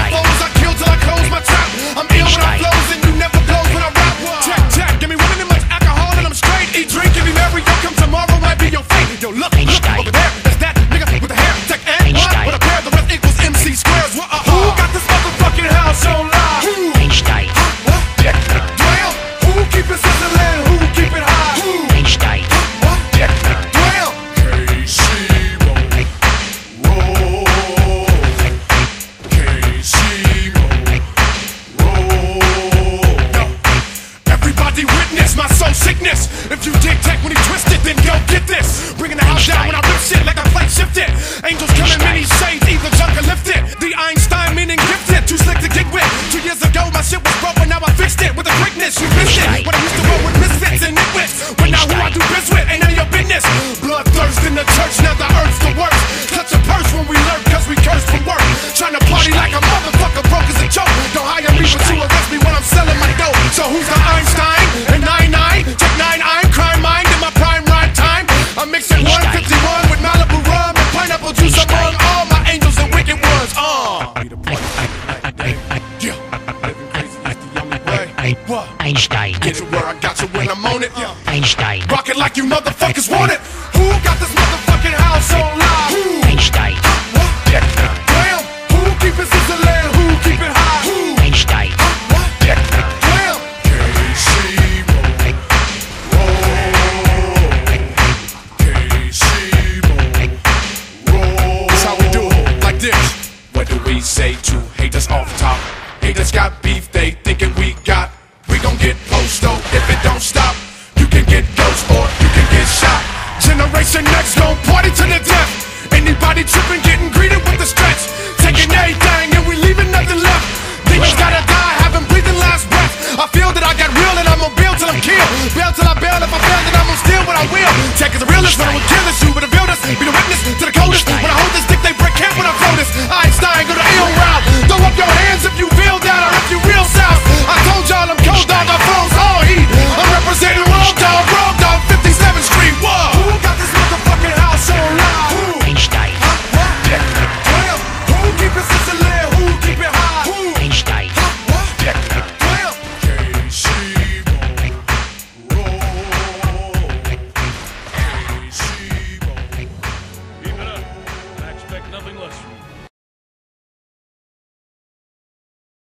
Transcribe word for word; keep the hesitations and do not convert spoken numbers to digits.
foes, I kill till I close my trap. I'm ill when I flows and you never blows when I rap. Check, check, give me one of them much alcohol and I'm straight. Eat, drink, give me merry, yo, come tomorrow might be your fate. Yo, look, look, over there, that's that nigga with the hair. Tech and what? With a pair, the rest equals M C squares. What, uh, who got this motherfucking house on live? Who? Einstein. What? Dwell, who keep it sizzling? Who keep it high? Who? Einstein. What? Dwell. K C Mo, roll. K C Mo, roll. Yo, everybody witness my soul sickness. If you dig tech when he twisted, then go get this. Bringing the house down when I rip shit like a plate shifted. Angels come in many shades, either junk or lifted. The Einstein meaning gifted, too slick to get with. Two years ago my shit was broke, but now I fixed it with a quickness. You missed it when I used to roll with misfits and nitwits. But now who I do biz with ain't none of your business. Bloodthirst in the church, now the earth's the worst. Touch a purse when we lurk, cause we curse from work. Trying to party like a motherfucker, broke as a joke. Don't hire me, but you arrest me when I'm selling my dope. So who's the Einstein? And nine nine, check nine, I'm crime mind in my prime rhyme time. I'm mixing one fifty-one with Malibu rum and pineapple juice among all my angels and wicked ones. Uh. Yeah, living crazy is the only way. What? Einstein. Get you where I got you when I'm on it. Yeah. Einstein. Rock it like you motherfuckers want it. Who got this motherfucking house on live? Who? Einstein. What? Damn. Who keep it sizzling? Who keep it high? Who? Einstein. What? Damn. K C Mo, roll. K C Mo, roll. That's how we do it, like this. What do we say to haters off top? Haters got beef, they thinking we got. We gon' get posto if it don't stop. You can get ghost or you can get shot. Generation Next gon' party to the death. Anybody tripping?